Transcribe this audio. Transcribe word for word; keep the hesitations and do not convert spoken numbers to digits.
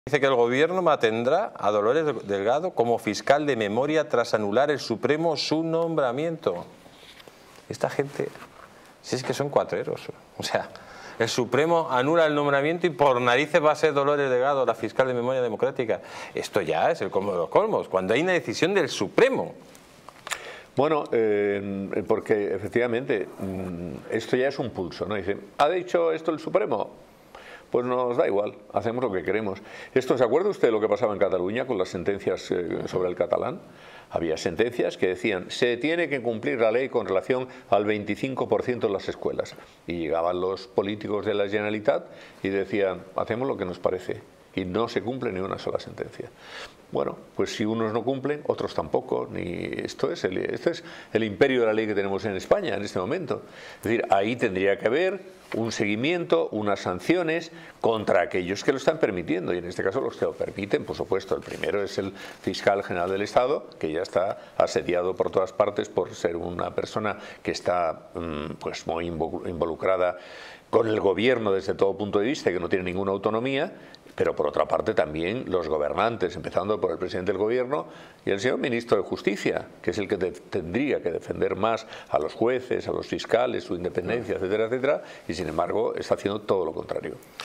Dice que el gobierno mantendrá a Dolores Delgado como fiscal de memoria tras anular el Supremo su nombramiento. Esta gente, si es que son cuatreros, o sea, el Supremo anula el nombramiento y por narices va a ser Dolores Delgado la fiscal de memoria democrática. Esto ya es el colmo de los colmos, cuando hay una decisión del Supremo. Bueno, eh, porque efectivamente esto ya es un pulso, ¿no? Dicen, ¿ha dicho esto el Supremo? Pues nos da igual, hacemos lo que queremos. Esto, ¿se acuerda usted de lo que pasaba en Cataluña con las sentencias eh, sobre el catalán? Había sentencias que decían, se tiene que cumplir la ley con relación al veinticinco por ciento de las escuelas. Y llegaban los políticos de la Generalitat y decían, hacemos lo que nos parece. Y no se cumple ni una sola sentencia. Bueno, pues si unos no cumplen, otros tampoco. Ni esto es el, esto es el imperio de la ley que tenemos en España en este momento. Es decir, ahí tendría que haber un seguimiento, unas sanciones contra aquellos que lo están permitiendo. Y en este caso los que lo permiten, por supuesto. El primero es el fiscal general del Estado, que ya está asediado por todas partes por ser una persona que está pues muy involucrada con el gobierno desde todo punto de vista y que no tiene ninguna autonomía. Pero por otra parte también los gobernantes, empezando por el presidente del gobierno y el señor ministro de Justicia, que es el que tendría que defender más a los jueces, a los fiscales, su independencia, etcétera, etcétera, y sin embargo está haciendo todo lo contrario.